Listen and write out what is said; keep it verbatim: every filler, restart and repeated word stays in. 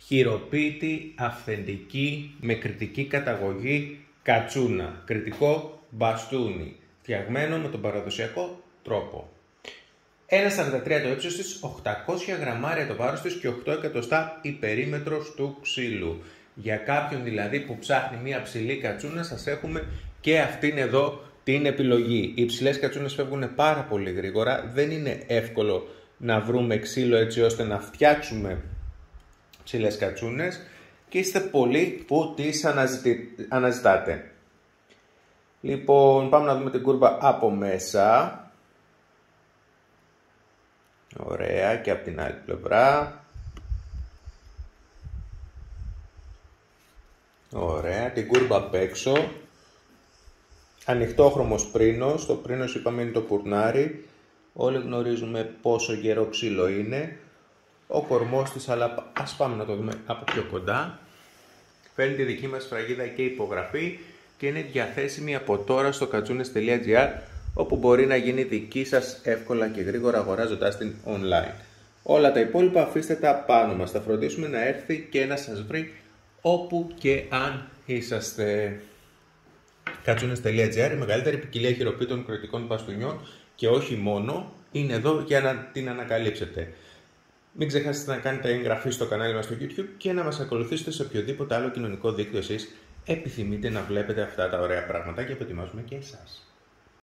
χειροποίητη, αυθεντική, με κρητική καταγωγή κατσούνα. Κρητικό μπαστούνι, φτιαγμένο με τον παραδοσιακό τρόπο. ένα κόμμα σαράντα τρία το ύψος της, οκτακόσια γραμμάρια το βάρος της και οκτώ εκατοστά η περίμετρος του ξύλου. Για κάποιον δηλαδή που ψάχνει μια ψηλή κατσούνα, σας έχουμε και αυτήν εδώ την επιλογή. Οι ψηλές κατσούνες φεύγουν πάρα πολύ γρήγορα, δεν είναι εύκολο να βρούμε ξύλο έτσι ώστε να φτιάξουμε ψηλές κατσούνες και είστε πολλοί που τις αναζητή, αναζητάτε. Λοιπόν, πάμε να δούμε την κούρβα από μέσα. Ωραία, και από την άλλη πλευρά. Ωραία, την κούρβα απ' έξω. Ανοιχτόχρωμος πρίνος, το πρίνος είπαμε είναι το πουρνάρι. Όλοι γνωρίζουμε πόσο γερό ξύλο είναι. Ο κορμός της, αλλά ας πάμε να το δούμε από πιο κοντά. Φέρνει τη δική μας σφραγίδα και υπογραφή και είναι διαθέσιμη από τώρα στο κατσούνες τελεία τζι άρ, όπου μπορεί να γίνει δική σας εύκολα και γρήγορα αγοράζοντας την online. Όλα τα υπόλοιπα αφήστε τα πάνω μας, θα φροντίσουμε να έρθει και να σας βρει όπου και αν είσαστε. κατσούνες τελεία τζι άρ, η μεγαλύτερη ποικιλία χειροποίητων κρητικών μπαστούνιων και όχι μόνο, είναι εδώ για να την ανακαλύψετε. Μην ξεχάσετε να κάνετε εγγραφή στο κανάλι μας στο YouTube και να μας ακολουθήσετε σε οποιοδήποτε άλλο κοινωνικό δίκτυο εσείς επιθυμείτε να βλέπετε αυτά τα ωραία πραγματάκια που ετοιμάζουμε και εσάς.